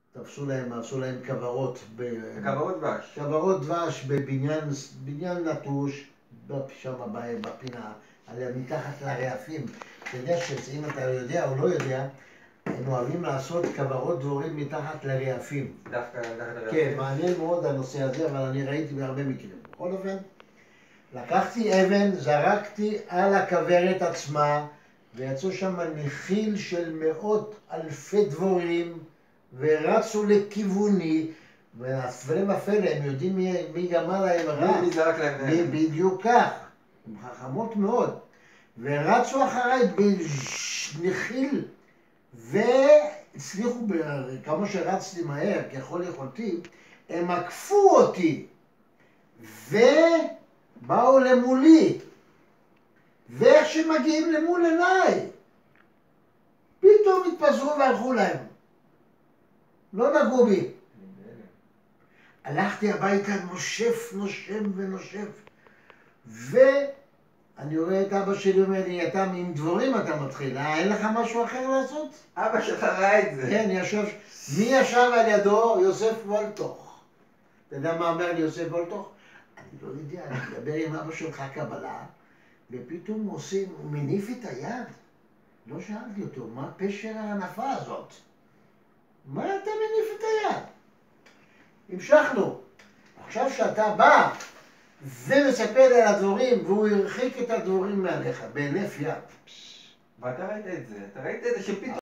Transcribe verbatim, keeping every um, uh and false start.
תפסו להם, עשו להם כוורות. כוורות דבש. כוורות דבש בבניין, בניין נטוש, שם בפינה, מתחת לרעפים. אתה יודע שאם אתה יודע או לא יודע, הם אוהבים לעשות כוורות דבורים מתחת לרעפים. דווקא מתחת לרעפים? כן, מעניין מאוד הנושא הזה, אבל אני ראיתי בהרבה מקרים. בכל אופן, לקחתי אבן, זרקתי על הכוורת עצמה, ויצאו שם נחיל של מאות אלפי דבורים, ורצו לכיווני, והפלא ופלא, הם יודעים מי, מי גמר להם רע. מי זרק להם נחיל? בדיוק כך, הם חכמות מאוד. ורצו אחריי בנחיל, והצליחו, כמה שרצתי מהר, ככל יכולתי, הם עקפו אותי, ובאו למולי, ואיך שמגיעים למול עיניי, פתאום התפזרו והלכו להם. לא נגעו בי. הלכתי הביתה, נושף, נושם ונושף. ואני רואה את אבא שלי אומר לי, אתה עם דבורים אתה מתחיל, אה, אין לך משהו אחר לעשות? אבא שלך ראה את זה. כן, ישב, מי ישב על ידו? יוסף וולטוך. אתה יודע מה אומר לי יוסף וולטוך? אני לא יודע, אני מדבר עם אבא שלך קבלה, ופתאום הוא עושה, הוא מניף את היד. לא שאלתי אותו, מה פשר ההנפה הזאת? מה אתה מניף את היד? המשכנו. עכשיו שאתה בא ומספר על הדבורים, והוא הרחיק את הדבורים מעליך, בהינף יד. ואתה ראית את זה, אתה ראית את זה שפתאום